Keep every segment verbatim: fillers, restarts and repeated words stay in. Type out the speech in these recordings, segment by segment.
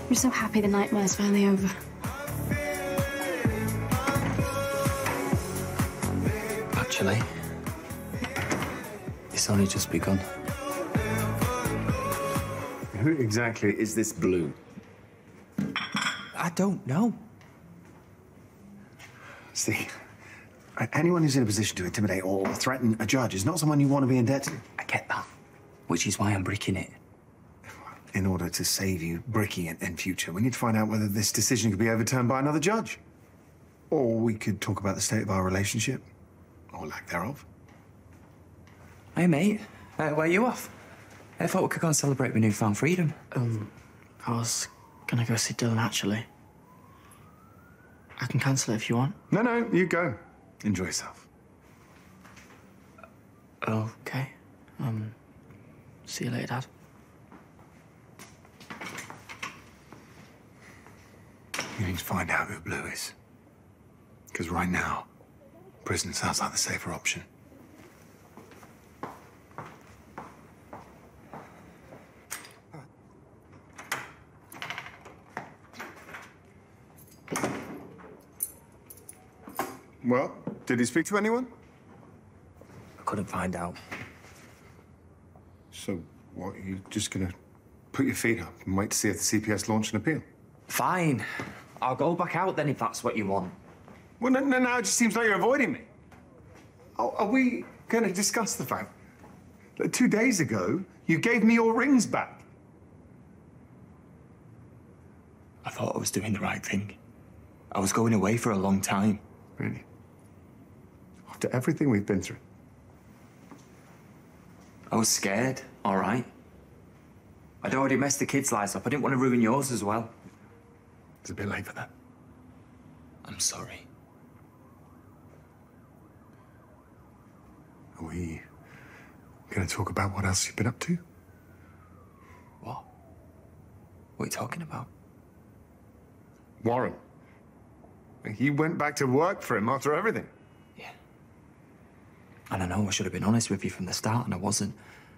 I'm so happy the nightmare's finally over. Actually, it's only just begun. Who exactly is this Blue? I don't know. See, anyone who's in a position to intimidate or threaten a judge is not someone you want to be in debt to. I get that, which is why I'm bricking it. In order to save you bricking it in future, we need to find out whether this decision could be overturned by another judge. Or we could talk about the state of our relationship, or lack thereof. Hey, mate. Uh, where are you off? I thought we could go and celebrate with newfound freedom. Um, I was gonna go see Dylan, actually. I can cancel it if you want. No, no, you go. Enjoy yourself. Okay. Um, see you later, Dad. You need to find out who Blue is. Because right now, prison sounds like the safer option. Well, did he speak to anyone? I couldn't find out. So, what, are you just gonna put your feet up and wait to see if the C P S launch an appeal? Fine. I'll go back out then if that's what you want. Well, no, no, now it just seems like you're avoiding me. Oh, are we gonna discuss the fact that two days ago, you gave me your rings back? I thought I was doing the right thing. I was going away for a long time. Really? After everything we've been through? I was scared, all right. I'd already messed the kids' lives up. I didn't want to ruin yours as well. It's a bit late for that. I'm sorry. Are we going to talk about what else you've been up to? What? What are you talking about? Warren. He went back to work for him after everything. Yeah. And I know I should have been honest with you from the start, and I wasn't.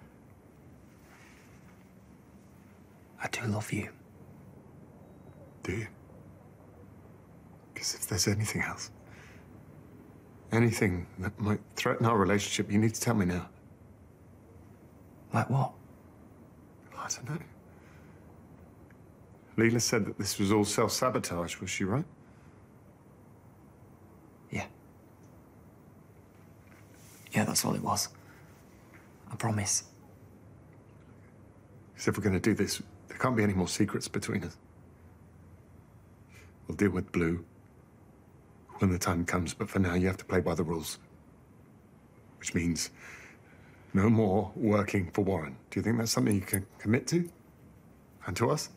I do love you. Do you? Because if there's anything else, anything that might threaten our relationship, you need to tell me now. Like what? I don't know. Leela said that this was all self-sabotage, was she right? Yeah. Yeah, that's all it was. I promise. Because if we're going to do this, there can't be any more secrets between us. We'll deal with Blue when the time comes, but for now, you have to play by the rules. Which means no more working for Warren. Do you think that's something you can commit to? And to us?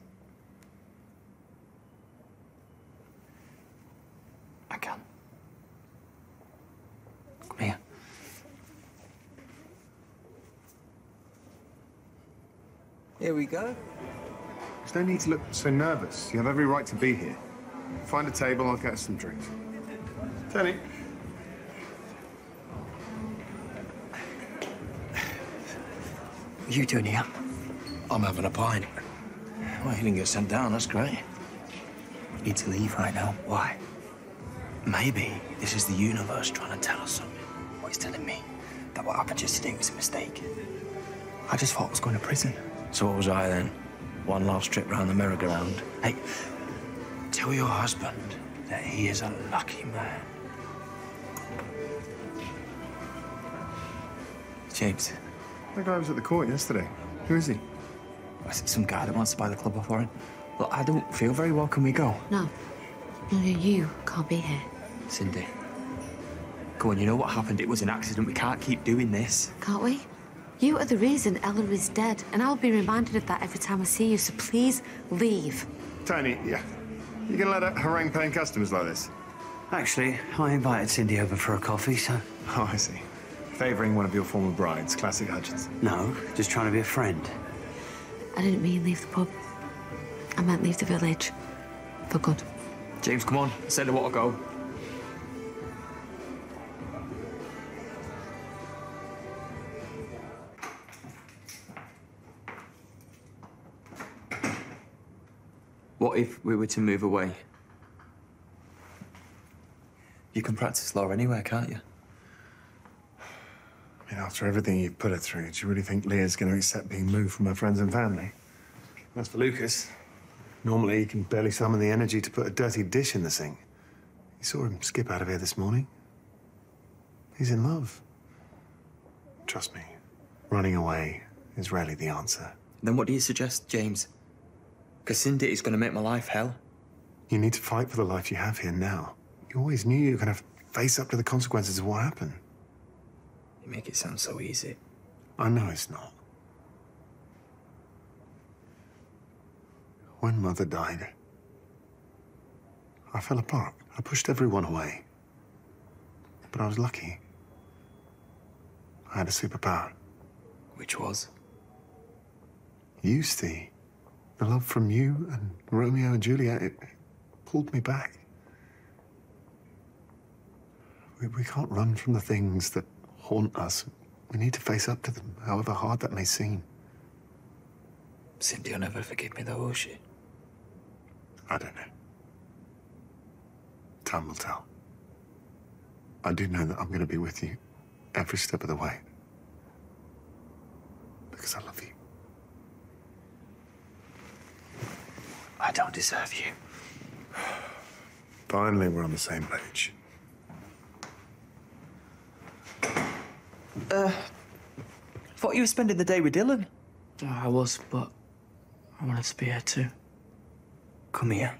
I can. Come here. Here we go. There's no need to look so nervous. You have every right to be here. Find a table, I'll get us some drinks. Tony. What are you doing here? I'm having a pint. Well, you didn't get sent down, that's great. You need to leave right now. Why? Maybe this is the universe trying to tell us something. What he's telling me? That what happened yesterday was a mistake. I just thought I was going to prison. So what was I then? One last trip round the merry-go-round. Hey, tell your husband that he is a lucky man. James. That guy was at the court yesterday. Who is he? Is it some guy that wants to buy the club off Warren? Look, I don't feel very well. Can we go? No. No, you can't be here. Cindy. Go on, you know what happened? It was an accident. We can't keep doing this. Can't we? You are the reason Ella is dead, and I'll be reminded of that every time I see you, so please leave. Tony, yeah. You gonna let her harangue paying customers like this? Actually, I invited Cindy over for a coffee, so... Oh, I see. Favouring one of your former brides. Classic Hutchins. No, just trying to be a friend. I didn't mean leave the pub. I meant leave the village. For good. James, come on. Send her what to go. What if we were to move away? You can practice law anywhere, can't you? I mean, after everything you've put her through, do you really think Leah's going to accept being moved from her friends and family? As for Lucas, normally he can barely summon the energy to put a dirty dish in the sink. You saw him skip out of here this morning. He's in love. Trust me, running away is rarely the answer. Then what do you suggest, James? Because Cindy is going to make my life hell. You need to fight for the life you have here now. You always knew you were going to face up to the consequences of what happened. You make it sound so easy. I know it's not. When Mother died, I fell apart. I pushed everyone away. But I was lucky. I had a superpower. Which was? You, Steve. The love from you and Romeo and Juliet, it, it pulled me back. We, we can't run from the things that haunt us. We need to face up to them, however hard that may seem. Cindy will never forgive me, though, will she? I don't know. Time will tell. I do know that I'm going to be with you every step of the way. Because I love you. I don't deserve you. Finally, we're on the same page. Uh, thought you were spending the day with Dylan. Oh, I was, but I wanted to be here too. Come here.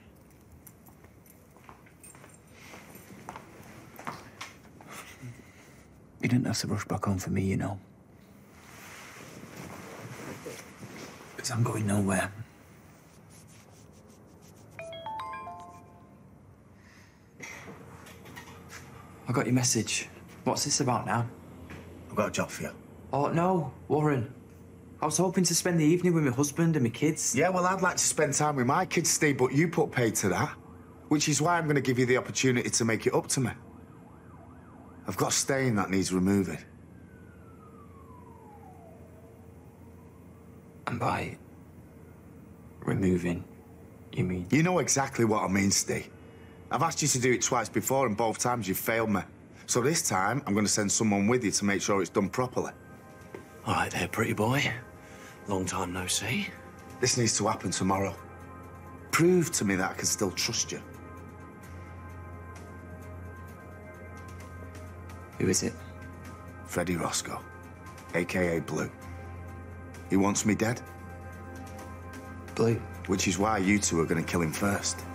You didn't have to rush back home for me, you know. Because I'm going nowhere. I got your message. What's this about now? I've got a job for you. Oh, no, Warren. I was hoping to spend the evening with my husband and my kids. Yeah, well, I'd like to spend time with my kids, Steve, but you put paid to that. Which is why I'm going to give you the opportunity to make it up to me. I've got a stain that needs removing. And by removing, you mean? You know exactly what I mean, Steve. I've asked you to do it twice before, and both times you've failed me. So this time, I'm going to send someone with you to make sure it's done properly. All right there, pretty boy. Long time no see. This needs to happen tomorrow. Prove to me that I can still trust you. Who is it? Freddie Roscoe, a k a. Blue. He wants me dead. Blue. Which is why you two are going to kill him first.